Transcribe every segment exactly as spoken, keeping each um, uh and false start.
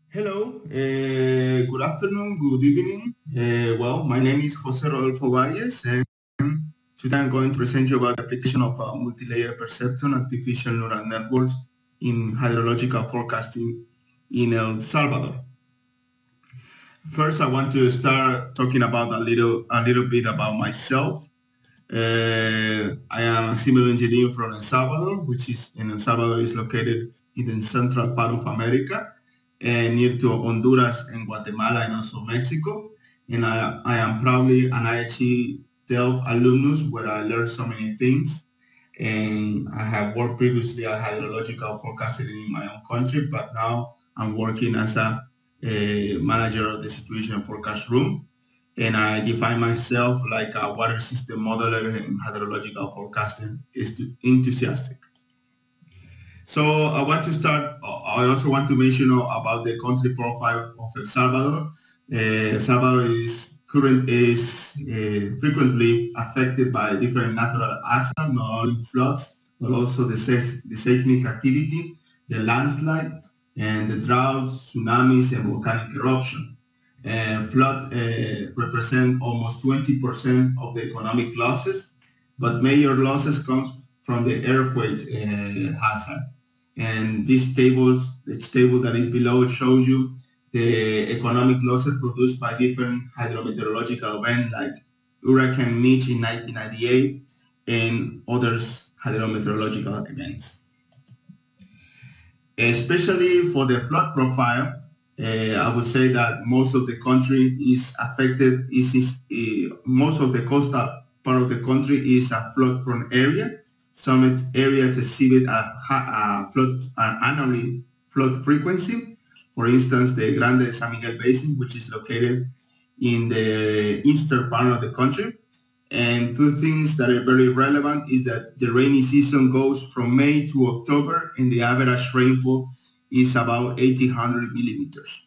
Hello, uh, good afternoon, good evening. Uh, well, my name is Jose Rodolfo Valles, and today I'm going to present you about the application of uh, multi-layer perceptron artificial neural networks in hydrological forecasting in El Salvador. First, I want to start talking about a little, a little bit about myself. Uh, I am a civil engineer from El Salvador, which is in El Salvador is located in the central part of America, and near to Honduras and Guatemala and also Mexico. And I, I am proudly an I H E Delft alumnus where I learned so many things. And I have worked previously at hydrological forecasting in my own country, but now I'm working as a, a manager of the situation forecast room. And I define myself like a water system modeler and hydrological forecasting enthusiastic. So I want to start, I also want to mention about the country profile of El Salvador. Uh, El Salvador is current is uh, frequently affected by different natural hazards, not only floods, but also the, the seismic activity, the landslide, and the droughts, tsunamis, and volcanic eruption. And flood uh, represent almost twenty percent of the economic losses, but major losses come from the earthquake uh, hazard. And this table, the table that is below shows you the economic losses produced by different hydrometeorological events like Hurricane Mitch in nineteen ninety-eight and others hydrometeorological events. Especially for the flood profile, uh, I would say that most of the country is affected, is, is uh, most of the coastal part of the country is a flood-prone area. Some areas exhibit a, a flood, an annually flood frequency. For instance, the Grande San Miguel Basin, which is located in the eastern part of the country. And two things that are very relevant is that the rainy season goes from May to October, and the average rainfall is about eighteen hundred millimeters.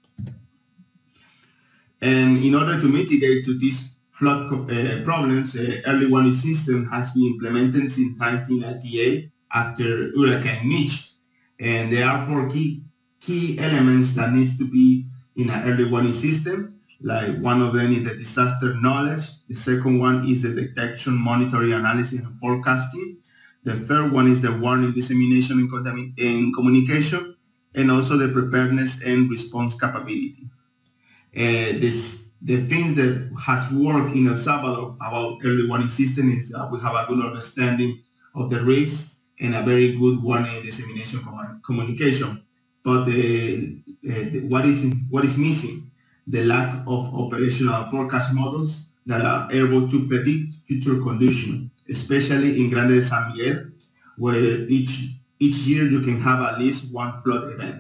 And in order to mitigate to this flood uh, problems, uh, early warning system has been implemented since nineteen ninety-eight after Hurricane Mitch. And there are four key, key elements that needs to be in an early warning system. Like one of them is the disaster knowledge. The second one is the detection, monitoring, analysis, and forecasting. The third one is the warning, dissemination, and, and communication, and also the preparedness and response capability. Uh, this The thing that has worked in El Salvador about early warning system is that we have a good understanding of the risks and a very good warning dissemination communication. But the, uh, the, what is what is missing? The lack of operational forecast models that are able to predict future conditions, especially in Grande San Miguel, where each each year you can have at least one flood event.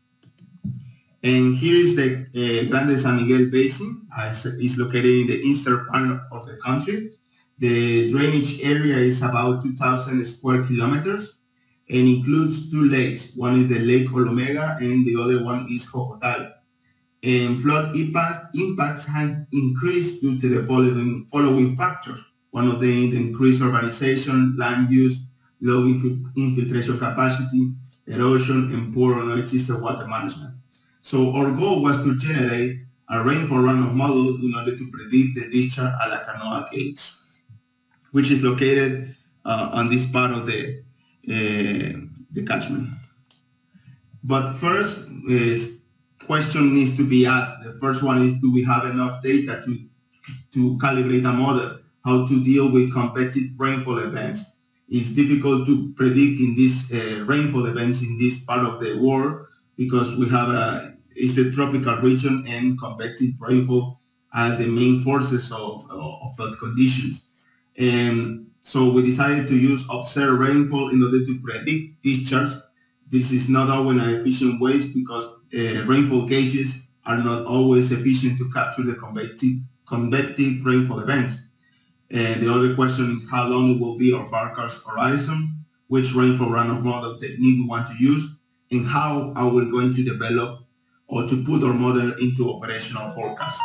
And here is the uh, Grande San Miguel Basin. Uh, it's located in the eastern part of the country. The drainage area is about two thousand square kilometers and includes two lakes. One is the Lake Olomega and the other one is Jocotal. And flood impact, impacts have increased due to the following, following factors. One of them is the increased urbanization, land use, low inf infiltration capacity, erosion, and poor or non-existent water management. So our goal was to generate a rainfall runoff model in order to predict the discharge at La Canoa Gauge, which is located uh, on this part of the, uh, the catchment. But first, is question needs to be asked. The first one is, do we have enough data to, to calibrate a model, how to deal with competitive rainfall events? It's difficult to predict in these uh, rainfall events in this part of the world because we have a, it's the tropical region and convective rainfall are the main forces of, of flood conditions. And so we decided to use observed rainfall in order to predict discharge. This is not always an efficient way because uh, rainfall gauges are not always efficient to capture the convective, convective rainfall events. And the other question is how long it will be our forecast horizon, which rainfall runoff model technique we want to use, and how are we going to develop or to put our model into operational forecast.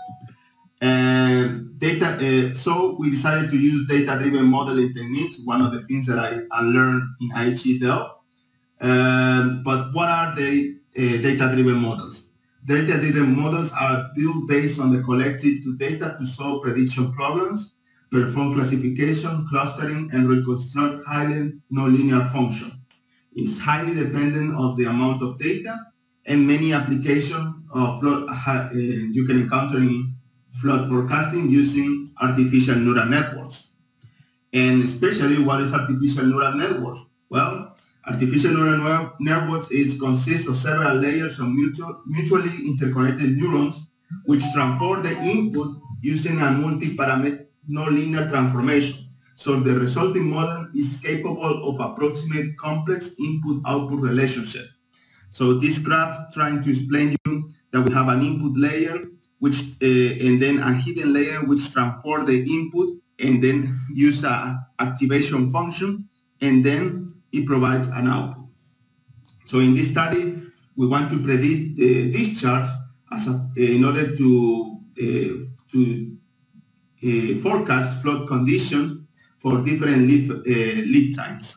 And data, uh, so we decided to use data-driven modeling techniques, one of the things that I, I learned in I H E Delft. Um, but what are they uh, data-driven models. Data-driven models are built based on the collected data to solve prediction problems, perform classification, clustering, and reconstruct highly nonlinear functions. It's highly dependent on the amount of data, and many applications of flood, uh, you can encounter in flood forecasting using artificial neural networks. And especially, what is artificial neural networks? Well, artificial neural networks is consists of several layers of mutual, mutually interconnected neurons, which transform the input using a multi-parameter nonlinear transformation. So the resulting model is capable of approximate complex input-output relationship. So this graph trying to explain to you that we have an input layer, which uh, and then a hidden layer which transform the input and then use a activation function, and then it provides an output. So in this study, we want to predict the discharge as a, in order to uh, to uh, forecast flood conditions for different lead, uh, lead times.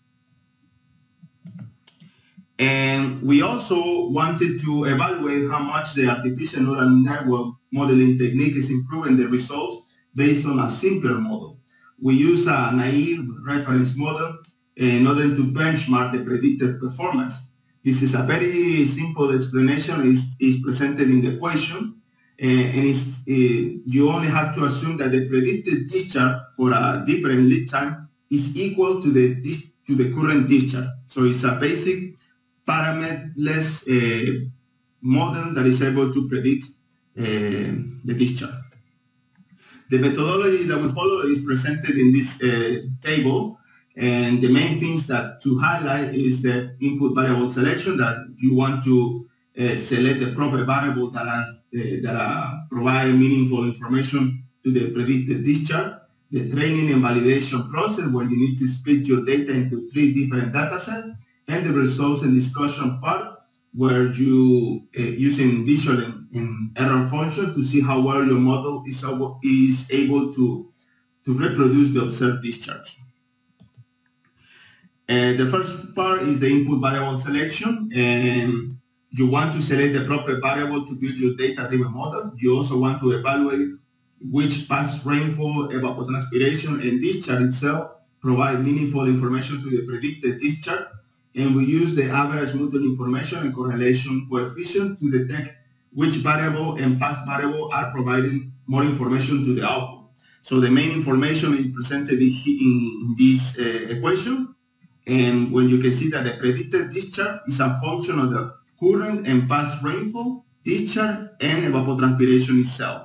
And we also wanted to evaluate how much the artificial neural network modeling technique is improving the results based on a simpler model. We use a naive reference model in order to benchmark the predicted performance. This is a very simple explanation. Is is presented in the equation, uh, and it's, uh, you only have to assume that the predicted discharge for a different lead time is equal to the to the current discharge. So it's a basic parameterless uh, model that is able to predict uh, the discharge. The methodology that we follow is presented in this uh, table, and the main things that to highlight is the input variable selection, that you want to uh, select the proper variable that are, uh, that are provide meaningful information to the predicted discharge. The training and validation process, where you need to split your data into three different data sets, and the results and discussion part, where you uh, using visual and, and error function to see how well your model is, is able to, to reproduce the observed discharge. Uh, the first part is the input variable selection, and you want to select the proper variable to build your data-driven model. You also want to evaluate which past rainfall, evapotranspiration, and discharge itself provide meaningful information to the predicted discharge. And we use the average mutual information and correlation coefficient to detect which variable and past variable are providing more information to the output. So the main information is presented in, in this uh, equation. And when you can see that the predicted discharge is a function of the current and past rainfall, discharge, and evapotranspiration itself.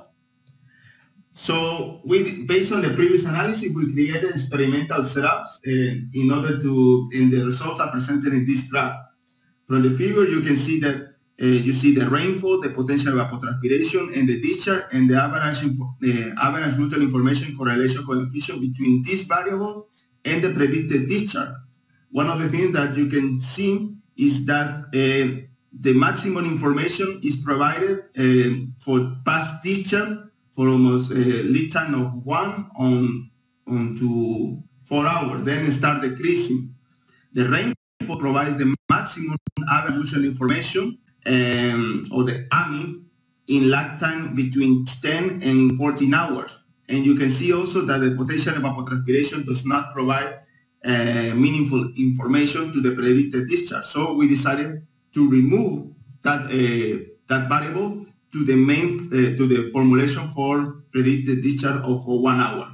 So we, based on the previous analysis, we created experimental setups uh, in order to, and the results are presented in this graph. From the figure, you can see that uh, you see the rainfall, the potential evapotranspiration, and the discharge, and the average, uh, average mutual information correlation coefficient between this variable and the predicted discharge. One of the things that you can see is that uh, the maximum information is provided uh, for past discharge for almost a lead time of one on, on to four hours, then start decreasing. The rainfall provides the maximum average mutual information, um, or the A M I, in lag time between ten and fourteen hours. And you can see also that the potential evapotranspiration does not provide uh, meaningful information to the predicted discharge. So we decided to remove that, uh, that variable to the main uh, to the formulation for predicted discharge of one hour.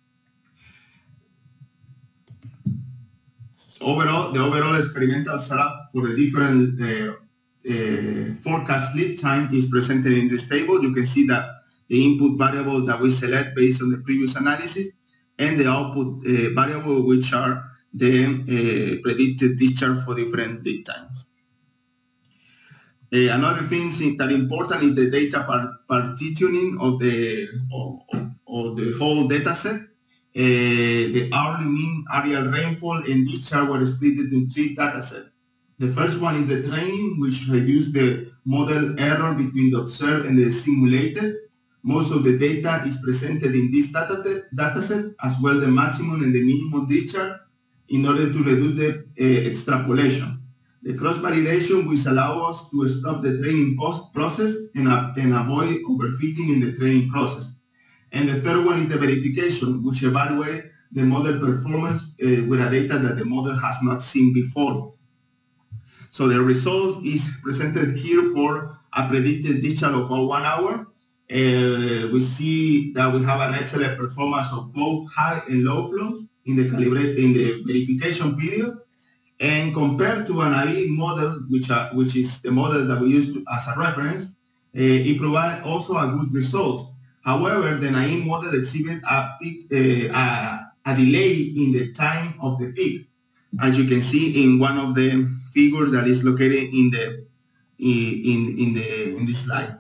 So overall, the overall experimental setup for the different uh, uh, forecast lead time is presented in this table. You can see that the input variable that we select based on the previous analysis, and the output uh, variable, which are the uh, predicted discharge for different lead times. Uh, another thing that is important is the data partitioning of the of, of the whole data set. Uh, the hourly mean aerial rainfall and discharge were split into three data sets. The first one is the training, which reduced the model error between the observed and the simulated. Most of the data is presented in this data, data set, as well the maximum and the minimum discharge, in order to reduce the uh, extrapolation. The cross-validation which allows us to stop the training post process and, uh, and avoid overfitting in the training process. And the third one is the verification, which evaluates the model performance uh, with a data that the model has not seen before. So the result is presented here for a predicted discharge of one hour. Uh, we see that we have an excellent performance of both high and low flows in the calibrate in the verification period. And compared to a naive model, which, uh, which is the model that we use to, as a reference, uh, it provides also a good result. However, the naive model exhibit a, peak, uh, a, a delay in the time of the peak, as you can see in one of the figures that is located in the in in the in this slide.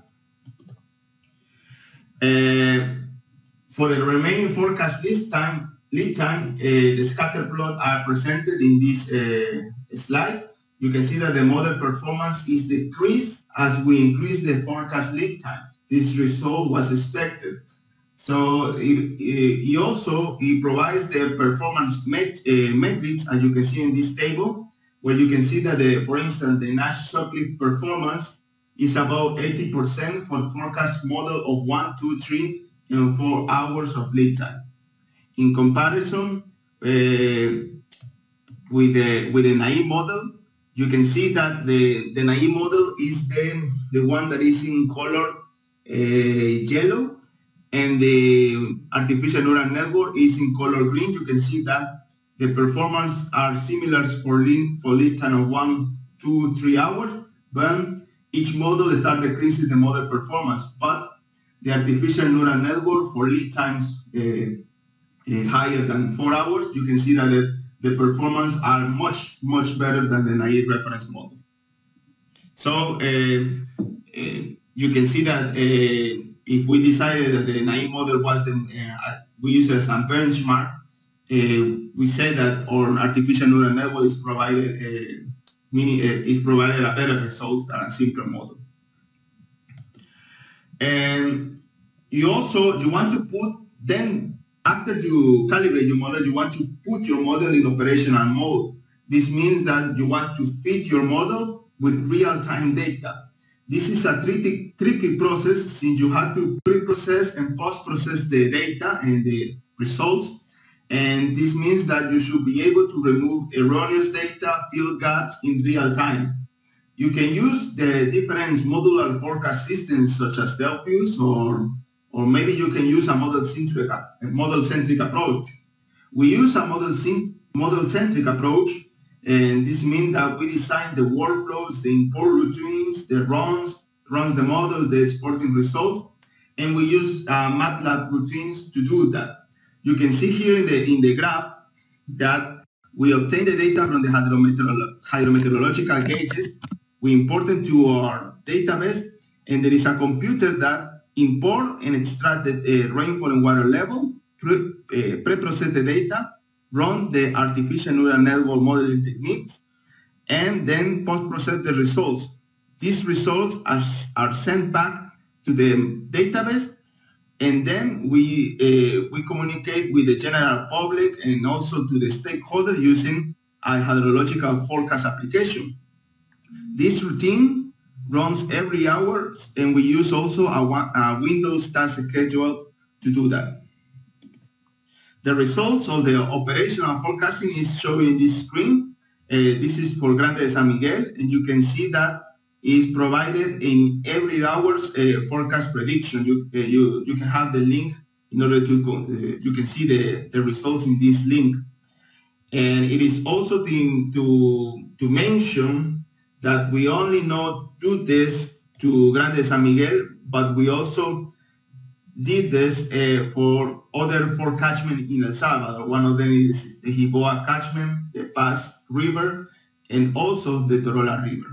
Uh, for the remaining forecast lead time. Lead time, uh, the scatter plot are presented in this uh, slide. You can see that the model performance is decreased as we increase the forecast lead time. This result was expected. So it, it also it provides the performance met, uh, metrics, as you can see in this table, where you can see that, the, for instance, the Nash-Sutcliffe performance is about eighty percent for the forecast model of one, two, three, and four hours of lead time. In comparison uh, with the with the naive model, you can see that the, the naive model is the, the one that is in color uh, yellow, and the artificial neural network is in color green. You can see that the performance are similar for lead, for lead time of one, two, three hours, but each model starts decreasing the model performance. But the artificial neural network for lead times uh, Uh, higher than four hours, you can see that the, the performance are much, much better than the naive reference model. So uh, uh, you can see that uh, if we decided that the naive model was the, uh, we use it as a benchmark, uh, we say that our artificial neural network is provided, uh, meaning uh, is provided a better result than a simpler model. And you also, you want to put then, after you calibrate your model, you want to put your model in operational mode. This means that you want to feed your model with real-time data. This is a tricky, tricky process since you have to pre-process and post-process the data and the results. And this means that you should be able to remove erroneous data, fill gaps in real time. You can use the different modular forecast systems such as Delphius, or Or maybe you can use a model-centric model-centric approach. We use a model-centric approach, and this means that we design the workflows, the import routines, the runs, runs the model, the exporting results, and we use uh, MATLAB routines to do that. You can see here in the in the graph that we obtain the data from the hydrometeorolo hydrometeorological gauges. We import them to our database, and there is a computer that import and extract the uh, rainfall and water level, pre, uh, pre-process the data, run the artificial neural network modeling techniques, and then post-process the results. These results are, are sent back to the database, and then we, uh, we communicate with the general public and also to the stakeholder using a hydrological forecast application. This routine runs every hour, and we use also a, a Windows task schedule to do that. The results of the operational forecasting is shown in this screen. Uh, this is for Grande de San Miguel, and you can see that is provided in every hour's uh, forecast prediction. You, uh, you, you can have the link in order to, uh, you can see the, the results in this link. And it is also to, to, to mention that we only not do this to Grande de San Miguel, but we also did this uh, for other four catchments in El Salvador. One of them is the Jiboa catchment, the Paz River, and also the Torola River.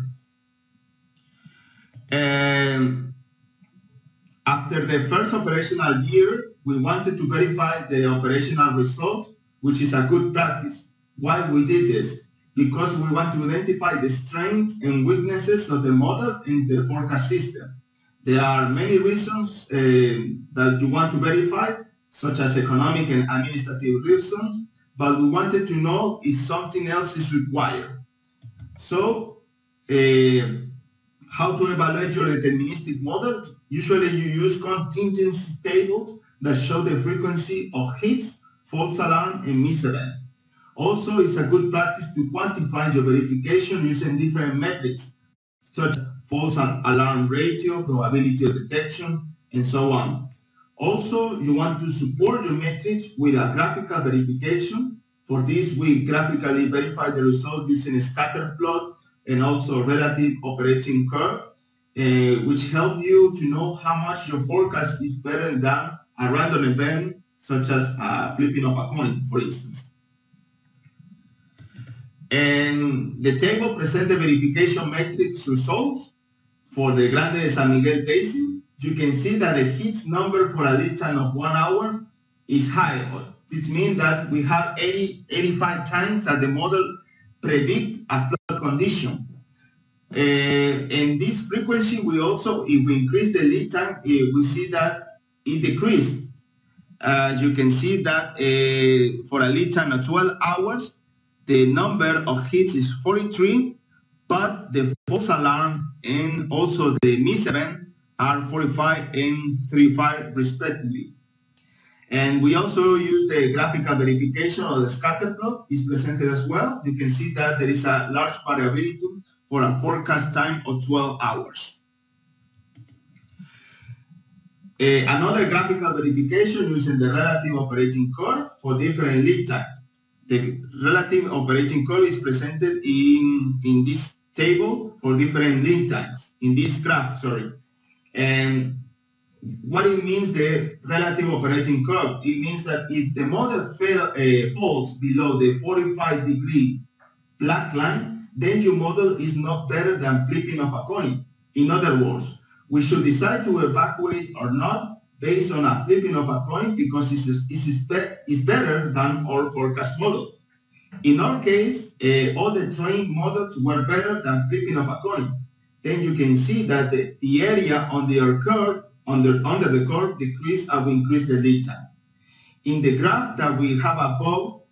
And after the first operational year, we wanted to verify the operational results, which is a good practice. Why we did this? Because we want to identify the strengths and weaknesses of the model in the forecast system. There are many reasons uh, that you want to verify, such as economic and administrative reasons, but we wanted to know if something else is required. So Uh, how to evaluate your deterministic model? Usually you use contingency tables that show the frequency of hits, false alarm, and misevent. Also, it's a good practice to quantify your verification using different metrics, such as false alarm ratio, probability of detection, and so on. Also, you want to support your metrics with a graphical verification. For this, we graphically verify the result using a scatter plot and also relative operating curve, uh, which help you to know how much your forecast is better than a random event, such as uh, flipping of a coin, for instance. And the table presents the verification metrics results for the Grande de San Miguel Basin. You can see that the hits number for a lead time of one hour is high. This means that we have eighty, eighty-five times that the model predict a flood condition. Uh, and this frequency, we also, if we increase the lead time, uh, we see that it decreased. As uh, you can see that uh, for a lead time of twelve hours, the number of hits is forty-three, but the false alarm and also the misevent are forty-five and thirty-five respectively. And we also use the graphical verification of the scatter plot is presented as well. You can see that there is a large variability for a forecast time of twelve hours. Uh, another graphical verification using the relative operating curve for different lead times. The relative operating curve is presented in, in this table for different lead times, in this graph, sorry. And what it means, the relative operating curve, it means that if the model fail, uh, falls below the forty-five degree black line, then your model is not better than flipping of a coin. In other words, we should decide to evacuate or not based on a flipping of a coin because it's, it's, it's better than our forecast model. In our case, uh, all the trained models were better than flipping of a coin. Then you can see that the, the area on the curve, under, under the curve, decreased as we increase the lead time. In the graph that we have above,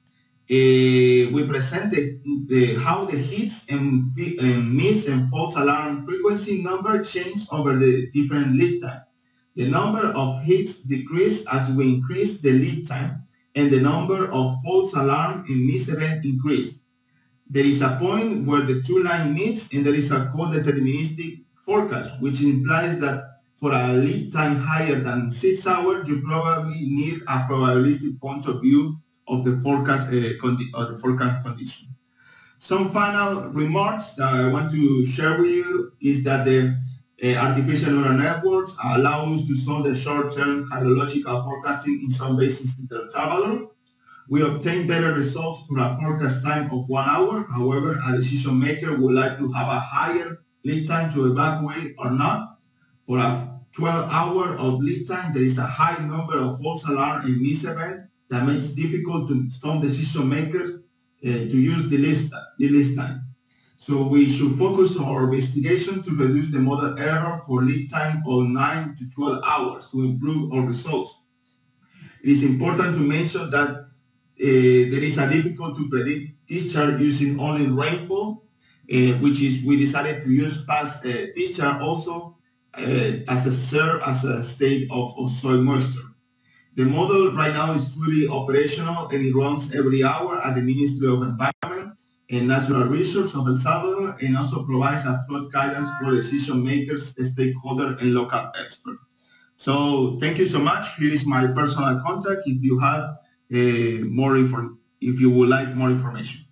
uh, we present the, the, how the hits and, and miss and false alarm frequency number change over the different lead time. The number of hits decrease as we increase the lead time, and the number of false alarm and miss event increase. There is a point where the two lines meet, and there is a co-deterministic forecast, which implies that for a lead time higher than six hours, you probably need a probabilistic point of view of the forecast, uh, condi of the forecast condition. Some final remarks that I want to share with you is that the uh, artificial neural networks allow us to solve the short-term hydrological forecasting in some basins in El Salvador. We obtain better results for a forecast time of one hour. However, a decision maker would like to have a higher lead time to evacuate or not. For a twelve hour of lead time, there is a high number of false alarm and miss events that makes it difficult to some decision makers uh, to use the list, the list time. So we should focus our investigation to reduce the model error for lead time of nine to twelve hours to improve our results. It is important to mention that Uh, there is a difficult to predict discharge using only rainfall, uh, which is we decided to use past uh, discharge also uh, as a serve as a state of, of soil moisture. The model right now is fully operational and it runs every hour at the Ministry of Environment and Natural Resources of El Salvador, and also provides a flood guidance for decision makers, stakeholders, and local experts. So thank you so much. Here is my personal contact if you have Uh, more inform if you would like more information.